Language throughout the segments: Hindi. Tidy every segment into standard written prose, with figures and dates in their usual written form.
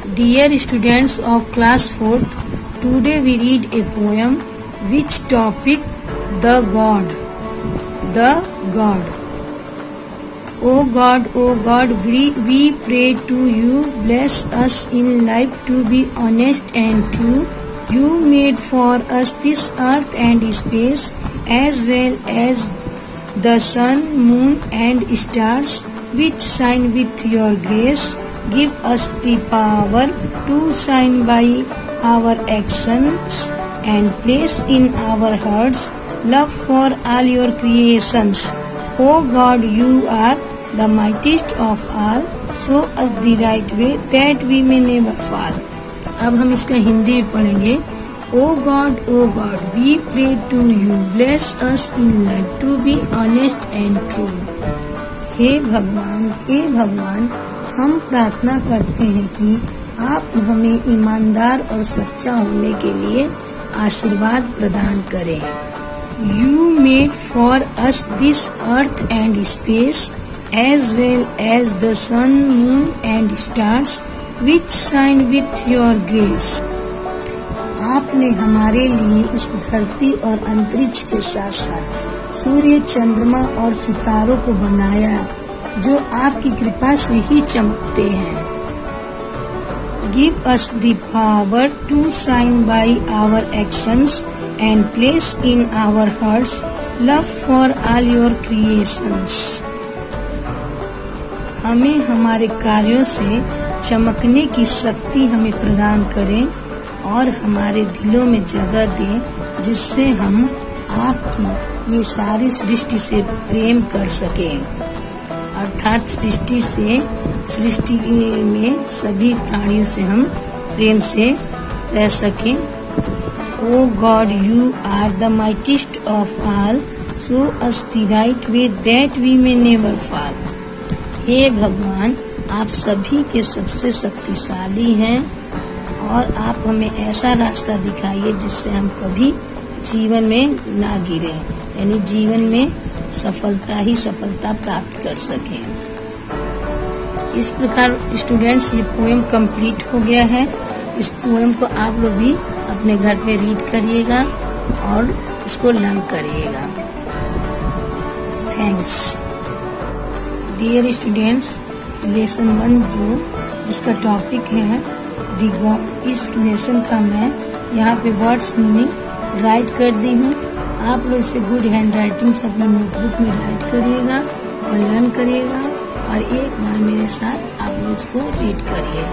Dear students of class 4th, today we read a poem which topic the God. The God. O God, we pray to you, bless us in life to be honest and true. You made for us this earth and space as well as the sun, moon and stars which shine with your grace. Give us the power to shine by our actions and place in our hearts love for all your creations. O God, you are the mightiest of all. Show us the right way that we may never fall. अब हम इसका हिंदी भी पढ़ेंगे. O God, we pray to you, bless us in life to be honest and true. हे भगवान, हम प्रार्थना करते हैं कि आप हमें ईमानदार और सच्चा होने के लिए आशीर्वाद प्रदान करें. You made for us this earth and space as well as the sun, moon and stars which shine with your grace. आपने हमारे लिए इस धरती और अंतरिक्ष के साथ साथ सूर्य, चंद्रमा और सितारों को बनाया जो आपकी कृपा से ही चमकते हैं. Give us the power to shine by our actions and place in our hearts love for all your creations. हमें हमारे कार्यों से चमकने की शक्ति हमें प्रदान करें और हमारे दिलों में जगह दें जिससे हम आपकी ये सारी सृष्टि से प्रेम कर सकें, अर्थात सृष्टि में सभी प्राणियों से हम प्रेम से रह सकें. O God, you are the mightiest of all. Show us the right way that we may never fall. हे भगवान, आप सभी के सबसे शक्तिशाली हैं और आप हमें ऐसा रास्ता दिखाइए जिससे हम कभी जीवन में ना गिरे, यानी जीवन में सफलता प्राप्त कर सकें. इस प्रकार स्टूडेंट्स ये पोएम कंप्लीट हो गया है. इस पोएम को आप लोग भी अपने घर पे रीड करिएगा और इसको लर्न करिएगा. थैंक्स. डियर स्टूडेंट्स, लेसन 1 जिसका टॉपिक है दी गॉड, इस लेसन का मैं यहाँ पे वर्ड्स मीनिंग राइट कर दी हूँ. आप लोग इसे गुड हैंड राइटिंग से अपने नोटबुक में राइट करिएगा और लर्न करिएगा और एक बार मेरे साथ आप लोग इसको रीड करिए.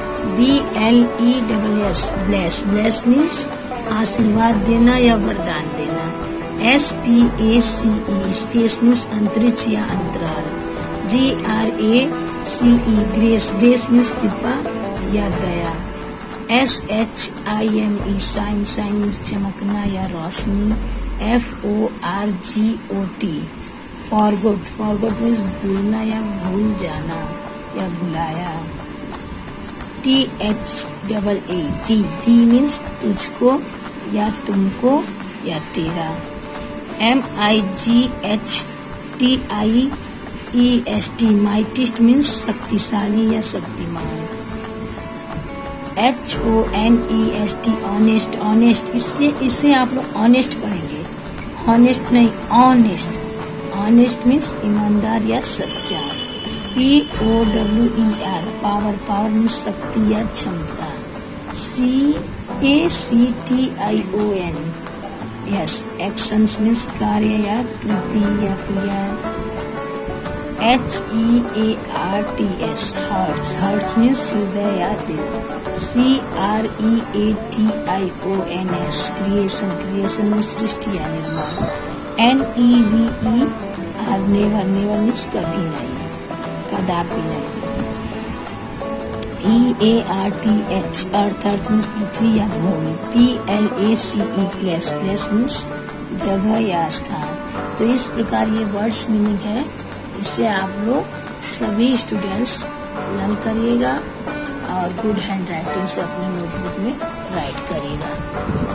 BLESS ब्लेस मीन्स आशीर्वाद देना या वरदान देना. SPACE स्पेस मीन्स अंतरिक्ष या अंतराल. GRACE ग्रेस मीन्स कृपा या दया. SHINE शाइन मीन्स चमकना या रोशनी. FORGOT फॉरगॉट मीन्स भूलना या भूल जाना या भुलाया. THAAT मीन्स तुझको या तुमको या तेरा. MIGHTIEST माइटिस्ट मीन्स शक्तिशाली या शक्तिमान. HONEST ऑनेस्ट, इसलिए इसे आप लोग ऑनेस्ट पढ़ेंगे, हॉनेस्ट नहीं, ऑनेस्ट. ऑनेस्ट मीन्स ईमानदार या सच्चा. POWER पावर मीन्स शक्ति या क्षमता. CACTION यस एक्शंस मीन्स कार्य या कृति या क्रिया. HEARTS हार्ट्स मीन्स हृदय या दिल. CREATIONS क्रिएशन मीन्स सृष्टि या निर्माण. NEVER नेवर मीन्स कभी नहीं, कदापि नहीं. EARTH अर्थ मीन्स पृथ्वी या भूमि. PLACE मीन्स जगह या स्थान. तो इस प्रकार ये वर्ड्स मीनिंग है. इससे आप लोग सभी स्टूडेंट्स लर्न करिएगा और गुड हैंड राइटिंग से अपने नोटबुक में राइट करिएगा.